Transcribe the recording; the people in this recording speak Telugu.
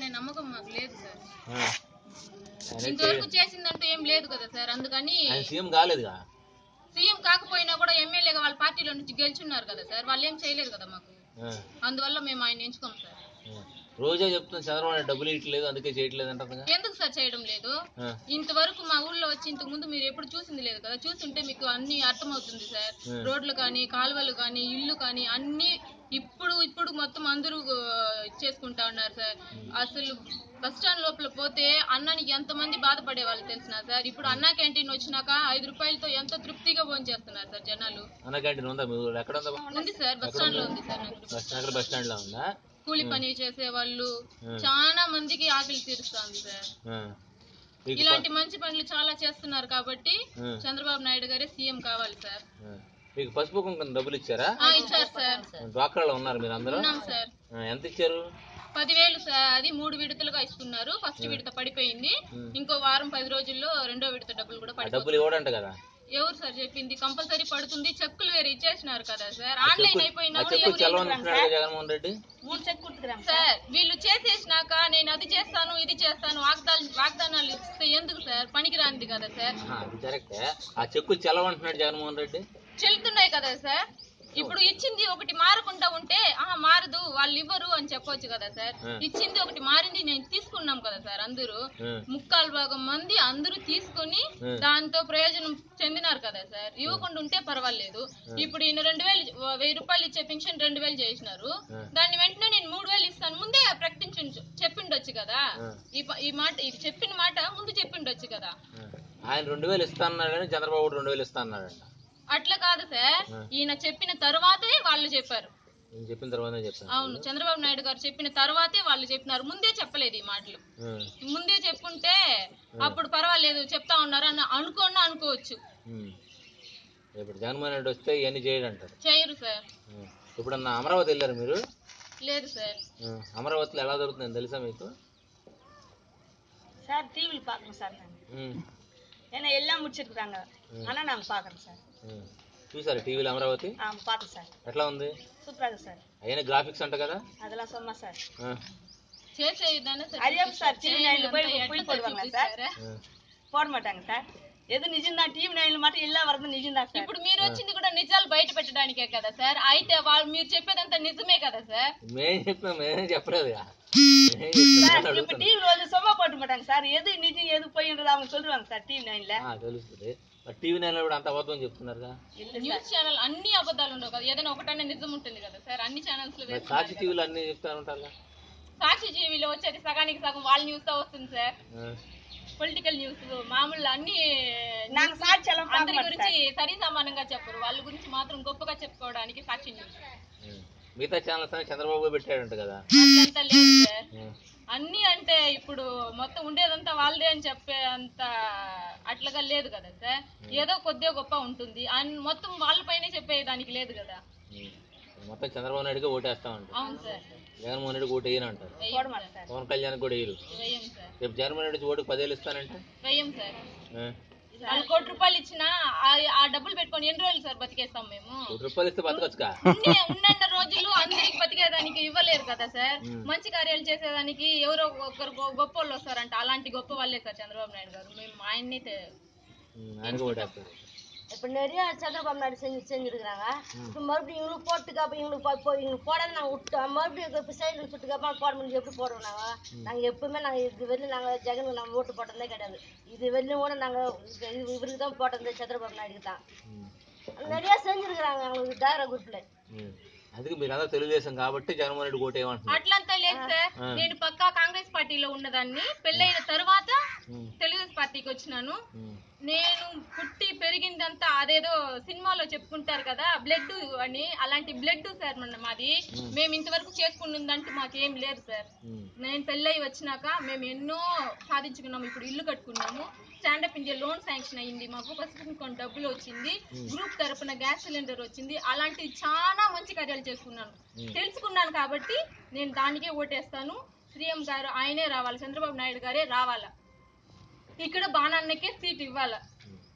చేస్తారనే నమ్మకం మాకు లేదు సార్. ఇంతవరకు చేసిందంటూ ఏం లేదు కదా సార్. అందుకని సీఎం కాలేదుగా. సీఎం కాకపోయినా కూడా ఎమ్మెల్యేగా వాళ్ళ పార్టీలో నుంచి గెలుచున్నారు కదా సార్. వాళ్ళు ఏం చేయలేదు కదా మాకు. అందువల్ల మేము ఆయన ఎంచుకోం సార్. రోజా చెప్తున్నా చంద్రబాబు డబ్బులు ఇట్లేదు అందుకే చేయట్లేదు అంట. ఎందుకు సార్ చేయడం లేదు? ఇంతవరకు మా ఊళ్ళో వచ్చి ఇంతకు ముందు మీరు ఎప్పుడు చూసింది లేదు కదా. చూస్తుంటే మీకు అన్ని అర్థమవుతుంది సార్. రోడ్లు కానీ, కాలువలు కానీ, ఇల్లు కానీ అన్ని ఇప్పుడు మొత్తం అందరూ చేసుకుంటా ఉన్నారు సార్. అసలు బస్ స్టాండ్ లోపల పోతే అన్నానికి ఎంతమంది బాధపడే వాళ్ళు తెలిసినా సార్. ఇప్పుడు అన్నా క్యాంటీన్ వచ్చినాక 5 రూపాయలతో ఎంత తృప్తిగా భోజనం చేస్తున్నారు సార్ జనాలు. అన్నా క్యాంటీన్ ఉందా? ఉంది సార్, బస్ స్టాండ్ లో ఉంది సార్. బస్ స్టాండ్ లో ఉందా? కూలి పని చేసే వాళ్ళు చాలా మందికి ఆకలి తీరుస్తుంది సార్. ఇలాంటి మంచి పనులు చాలా చేస్తున్నారు కాబట్టి చంద్రబాబు నాయుడు గారే సీఎం కావాలి సార్. మీకు పసుపు కుంకుమ డబ్బులు ఇచ్చారా? ఇచ్చారు సార్. డ్వాక్రాలో ఉన్నారు మీరు అందరూ? ఉన్నాం సార్. ఎంత ఇచ్చారు? 10,000 సార్. అది 3 విడతలుగా ఇస్తున్నారు. ఫస్ట్ విడత పడిపోయింది. ఇంకో వారం 10 రోజుల్లో రెండో విడత డబ్బులు కూడా పడిపోతాయి. డబ్బులు ఇవ్వడంట కదా. ఎవరు సార్ చెప్పింది? కంపల్సరీ పడుతుంది. చెక్కులు వేరే ఇచ్చేసినారు కదా సార్. ఆన్లైన్ అయిపోయినా జగన్మోహన్ రెడ్డి సార్ వీళ్ళు చేసేసినాక నేను అది చేస్తాను ఇది చేస్తాను వాగ్దానాలు ఇస్తే ఎందుకు సార్? పనికిరాంది కదా సార్. అది కరెక్టే. ఆ చెక్కులు చెల్లవంటున్నాడు జగన్మోహన్ రెడ్డి. చెల్లుతున్నాయి కదా సార్. ఇప్పుడు ఇచ్చింది ఒకటి మారకుండా ఉంటే మారదు వాళ్ళు ఇవ్వరు అని చెప్పొచ్చు కదా సార్. ఇచ్చింది ఒకటి మారింది నేను తీసుకున్నాం కదా సార్. అందరూ 3/4 మంది అందరూ తీసుకుని దాంతో ప్రయోజనం చెందినారు కదా సార్. ఇవ్వకుండా ఉంటే పర్వాలేదు. ఇప్పుడు ఈయన 1000 రూపాయలు ఇచ్చే పెన్షన్ 2000 చేసినారు. దాన్ని వెంటనే నేను 3000 ఇస్తాను ముందే చెప్పిండొచ్చు కదా. ఈ మాట ఇది చెప్పిన మాట ముందు చెప్పిండొచ్చు కదా. ఆయన 2000 ఇస్తా అన్నాడని చంద్రబాబు 2000 ఇస్తా అన్నాడంట. అట్లా కాదు సార్. ఈయన చెప్పిన తర్వాతే వాళ్ళు చెప్పారు. చెప్పిన తర్వాతే చెప్పారు. అవును, చంద్రబాబు నాయుడు గారు చెప్పిన తర్వాతే వాళ్ళు చెప్పినారు. ముందే చెప్పలేదు ఈ మాటలు. ముందే చెప్పుంటే అప్పుడు పర్వాలేదు చెప్తా ఉన్నారు అని అనుకోవచ్చు. ఇప్పుడు జగన్మోహన్ రెడ్డి వస్తే ఇవన్నీ చేయడంటారు. చేయరు సార్. ఇప్పుడన్నా అమరావతి వెళ్ళారు మీరు? లేదు సార్. అమరావతిలో ఎలా దొరుకుతుందని తెలుసా మీకు? சார் டிவியில் பார்க்குறோம் சார். ஏன்னா எல்லாம் முடிச்சிருக்காங்க ஆனால் நாங்கள் பார்க்குறோம் சார். చూసారా టీవీలో అమరావతి? பார்த்தோம் సార్. ఎట్లా ఉంది? సూపర్ గా సార్. అయినా గ్రాఫిక్స్ అంట కదా. அதெல்லாம் சொன்னா சார். చేసే విధానం సార్. అదే సార్ టీవీ నైన్లో పోయి పోடுவாங்க సార్. పోడ మాటాంగ సార్. ఏదో నిజంగా టీవీ నైన్లో మాట ఇలా వరకు నిజంగా సార్. ఇప్పుడు మీరు వచ్చింది కూడా నిజాలు బయట పెట్టడానికే కదా సార్. అయితే వాళ్ళు మీరు చెప్పేదంతా నిజమే కదా సార్. మేమే చెప్పలేదు. இப்ப டிவி வந்து சும்மா போட்டு மாட்டாங்க சார். எது நிஜம் எது போயின்றது அவங்க சொல்லுவாங்க சார் டிவி நைன்ல. తెలుస్తుంది. టీవీ నైన్లో కూడా అంత అబద్ధం చెప్తున్నారుగా. న్యూస్ ఛానల్ అన్ని అబద్ధాలు ఉండవు కదా. ఏదైనా ఒకటన్నా నిజం ఉంటుంది కదా సార్. అన్ని ఛానల్స్ లో సాక్షి టీవీలో అన్ని చెప్తా ఉంటారుగా. సాక్షి టీవీలో వచ్చేది సగానికి సగం వాళ్ళ న్యూస్ తో వస్తుంది సార్. పొలిటికల్ న్యూస్ మామూలు అన్ని అందరి గురించి సరి సమానంగా చెప్పరు. వాళ్ళ గురించి మాత్రం గొప్పగా చెప్పుకోవడానికి సాక్షి న్యూస్. మిగతా ఛానల్స్ చంద్రబాబు పెట్టాడంట కదా. అట్లంతా లేదు సార్. అన్ని అంటే ఇప్పుడు మొత్తం ఉండేదంతా వాళ్ళదే అని చెప్పే అంత అట్లాగా లేదు కదా సార్. ఏదో కొద్దిగా గొప్ప ఉంటుంది. మొత్తం వాళ్ళపైనే చెప్పేదానికి లేదు కదా. మొత్తం చంద్రబాబు నాయుడుగా ఓటేస్తామంట. అవును సార్. జగన్మోహన్ రెడ్డికి ఓటు వేయను అంటారు. పవన్ కళ్యాణ్ కూడా వేయరు. రేపు జగన్మోహన్ రెడ్డి ఓటుకు 10,000 ఇస్తానంటే వేయం సార్. 1 కోటి రూపాయలు ఇచ్చినా ఆ డబ్బులు పెట్టుకొని ఎన్ని రోజులు సార్ బతికేస్తాం మేము? 1 రూపాయలు ఇస్తే బతకొచ్చుగా. ఉన్న రోజులు అందరికి బతికేదానికి ఇవ్వలేరు కదా సార్. మంచి కార్యాలు చేసేదానికి ఎవరో ఒకరు గొప్ప వాళ్ళు వస్తారంట. అలాంటి గొప్ప వాళ్ళే సార్ చంద్రబాబు నాయుడు గారు. మేము ఆయన్ని இப்ப நிறைய சந்திரபாபு நாயுடு செஞ்சிருக்கிறாங்க. இப்ப மறுபடியும் இவங்களுக்கு போட்டுக்கா இவங்களுக்கு போடாது நாங்க விட்டோம். மறுபடியும் இப்ப சைடு சுட்டுக்காப்ப போட முடியும். எப்படி போடுவோம் நாங்க எப்பவுமே நாங்க இது வெளியும் நாங்க ஜெகன் நாங்க ஓட்டு போட்டதே கிடையாது. இது வெளியும் கூட நாங்க இவருக்கு தான் போட்டது சந்திரபாபு நாயுடுக்கு தான். நிறைய செஞ்சிருக்கிறாங்க அவங்களுக்கு டாயரா குரூப்ல. అందుకే మీరు అందరూ తెలుగుదేశం కాబట్టి జగన్మోహన్ రెడ్డి ఓటు వేయమంటున్నారు. అట్లంతా లేదు సార్. నేను పక్కా కాంగ్రెస్ పార్టీలో ఉన్నదాన్ని. పెళ్ళైన తర్వాత తెలుగుదేశం పార్టీకి వచ్చినాను. నేను పుట్టి పెరిగిందంతా అదేదో సినిమాలో చెప్పుకుంటారు కదా బ్లడ్ అని, అలాంటి బ్లడ్ సార్ మాది. మేము ఇంతవరకు చేసుకున్నదంటూ మాకేం లేదు సార్. నేను పెళ్ళయి వచ్చినాక మేము ఎన్నో సాధించుకున్నాము. ఇప్పుడు ఇల్లు కట్టుకున్నాము. స్టాండప్ ఇండియా లోన్ శాంక్షన్ అయ్యింది మాకు. పసుపు డబ్బులు వచ్చింది. గ్రూప్ తరపున గ్యాస్ సిలిండర్ వచ్చింది. అలాంటి చాలా మంచి కార్యాలు చేసుకున్నాను. తెలుసుకున్నాను కాబట్టి నేను దానికే ఓటేస్తాను. సీఎం గారు ఆయనే రావాలి. చంద్రబాబు నాయుడు గారే రావాలా. ఇక్కడ బాణాన్నకే సీట్ ఇవ్వాలా.